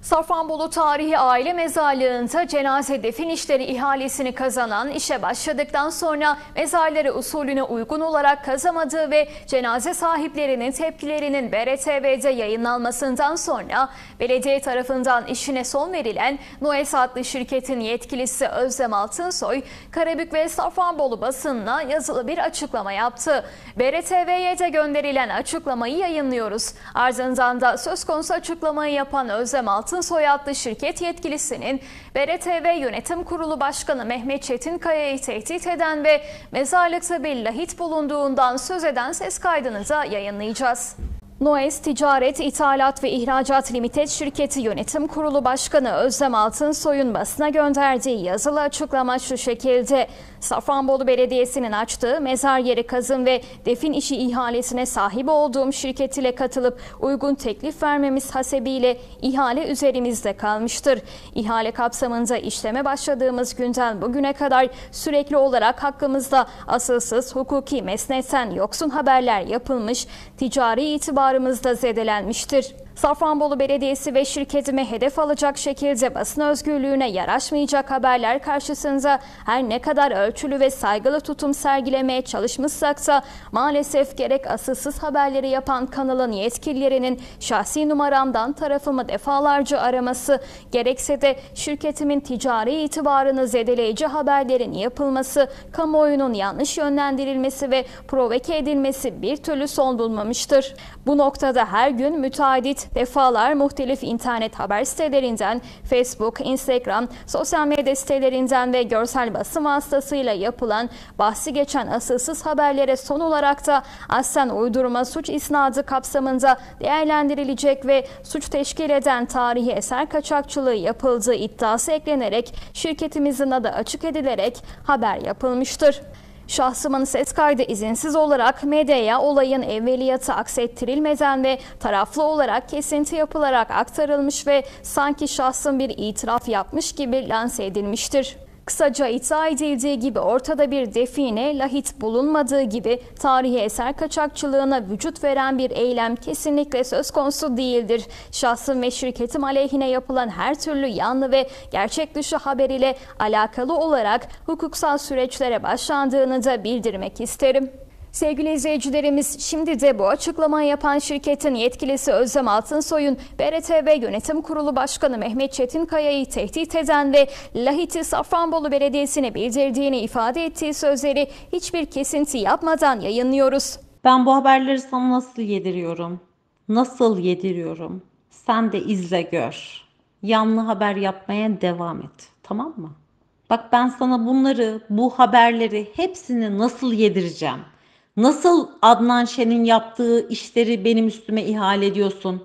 Safranbolu Tarihi Aile Mezarlığı'nda cenaze defin işleri ihalesini kazanan, işe başladıktan sonra mezarları usulüne uygun olarak kazamadığı ve cenaze sahiplerinin tepkilerinin BRTV'de yayınlanmasından sonra belediye tarafından işine son verilen Noes adlı şirketin yetkilisi Özlem Altınsoy, Karabük ve Safranbolu basınına yazılı bir açıklama yaptı. BRTV'ye de gönderilen açıklamayı yayınlıyoruz. Ardından da söz konusu açıklamayı yapan Özlem Altınsoy adlı şirket yetkilisinin BRTV Yönetim Kurulu Başkanı Mehmet Çetinkaya'yı tehdit eden ve mezarlıkta bir lahit bulunduğundan söz eden ses kaydını da yayınlayacağız. Noes Ticaret, İthalat ve İhracat Limited Şirketi Yönetim Kurulu Başkanı Özlem Altınsoy'un basına gönderdiği yazılı açıklama şu şekilde: Safranbolu Belediyesi'nin açtığı mezar yeri kazım ve defin işi ihalesine sahip olduğum şirket ile katılıp uygun teklif vermemiz hasebiyle ihale üzerimizde kalmıştır. İhale kapsamında işleme başladığımız günden bugüne kadar sürekli olarak hakkımızda asılsız, hukuki mesnetten yoksun haberler yapılmış, ticari itibarımız da zedelenmiştir. Safranbolu Belediyesi ve şirketime hedef alacak şekilde basın özgürlüğüne yaraşmayacak haberler karşısında her ne kadar ölçülü ve saygılı tutum sergilemeye çalışmışsak da maalesef gerek asılsız haberleri yapan kanalın yetkililerinin şahsi numaramdan tarafımı defalarca araması, gerekse de şirketimin ticari itibarını zedeleyici haberlerin yapılması, kamuoyunun yanlış yönlendirilmesi ve provoke edilmesi bir türlü son bulmamıştır. Bu noktada her gün müteahhit defalar muhtelif internet haber sitelerinden, Facebook, Instagram, sosyal medya sitelerinden ve görsel basın vasıtasıyla yapılan bahsi geçen asılsız haberlere son olarak da aslen uydurma suç isnadı kapsamında değerlendirilecek ve suç teşkil eden tarihi eser kaçakçılığı yapıldığı iddiası eklenerek şirketimizin adı açık edilerek haber yapılmıştır. Şahsımın ses kaydı izinsiz olarak medyaya olayın evveliyatı aksettirilmeden ve taraflı olarak kesinti yapılarak aktarılmış ve sanki şahsım bir itiraf yapmış gibi lanse edilmiştir. Kısaca iddia edildiği gibi ortada bir define, lahit bulunmadığı gibi tarihi eser kaçakçılığına vücut veren bir eylem kesinlikle söz konusu değildir. Şahsım ve şirketim aleyhine yapılan her türlü yanlı ve gerçek dışı haber ile alakalı olarak hukuksal süreçlere başlandığını da bildirmek isterim. Sevgili izleyicilerimiz, şimdi de bu açıklamayı yapan şirketin yetkilisi Özlem Altınsoy'un BRTV Yönetim Kurulu Başkanı Mehmet Çetinkaya'yı tehdit eden ve lahiti Safranbolu Belediyesi'ne bildirdiğini ifade ettiği sözleri hiçbir kesinti yapmadan yayınlıyoruz. Ben bu haberleri sana nasıl yediriyorum? Nasıl yediriyorum? Sen de izle gör. Yanlı haber yapmaya devam et. Tamam mı? Bak, ben sana bu haberleri hepsini nasıl yedireceğim? Nasıl Adnan Şen'in yaptığı işleri benim üstüme ihale ediyorsun?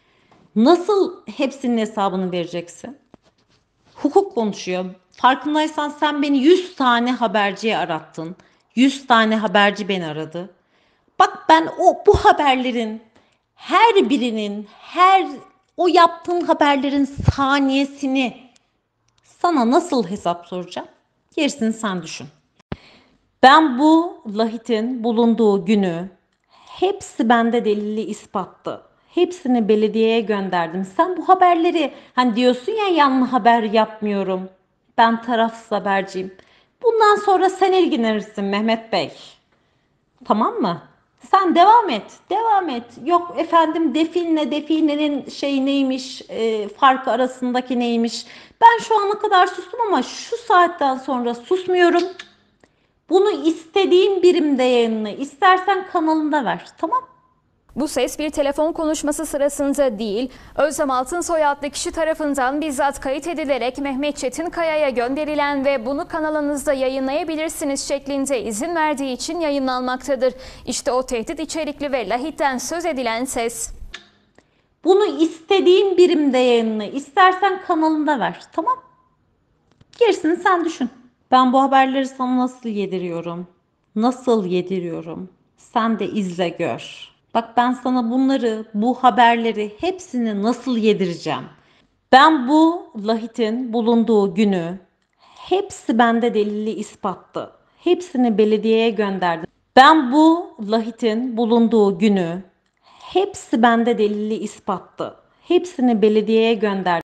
Nasıl hepsinin hesabını vereceksin? Hukuk konuşuyor. Farkındaysan sen beni 100 tane haberciye arattın. 100 tane haberci beni aradı. Bak, ben bu haberlerin her birinin, o yaptığın haberlerin saniyesini sana nasıl hesap soracağım? Gerisini sen düşün. Ben bu lahitin bulunduğu günü hepsi bende delilli ispatlı. Hepsini belediyeye gönderdim. Sen bu haberleri diyorsun ya, yanlı haber yapmıyorum. Ben tarafsız haberciyim. Bundan sonra sen ilgilenirsin Mehmet Bey. Tamam mı? Sen devam et. Devam et. Yok efendim, definle definenin neymiş, farkı arasındaki neymiş. Ben şu ana kadar sustum ama şu saatten sonra susmuyorum. Bunu istediğin birimde yayınla. İstersen kanalında ver. Tamam? Bu ses bir telefon konuşması sırasında değil, Özlem Altınsoy adlı kişi tarafından bizzat kayıt edilerek Mehmet Çetinkaya'ya gönderilen ve bunu kanalınızda yayınlayabilirsiniz şeklinde izin verdiği için yayınlanmaktadır. İşte o tehdit içerikli ve lahitten söz edilen ses. Bunu istediğin birimde yayınla. İstersen kanalında ver. Tamam? Gerisini sen düşün. Ben bu haberleri sana nasıl yediriyorum? Nasıl yediriyorum? Sen de izle gör. Bak, ben sana bu haberleri hepsini nasıl yedireceğim? Ben bu lahitin bulunduğu günü hepsi bende delilli ispatlı. Hepsini belediyeye gönderdim. Ben bu lahitin bulunduğu günü hepsi bende delilli ispatlı. Hepsini belediyeye gönderdim.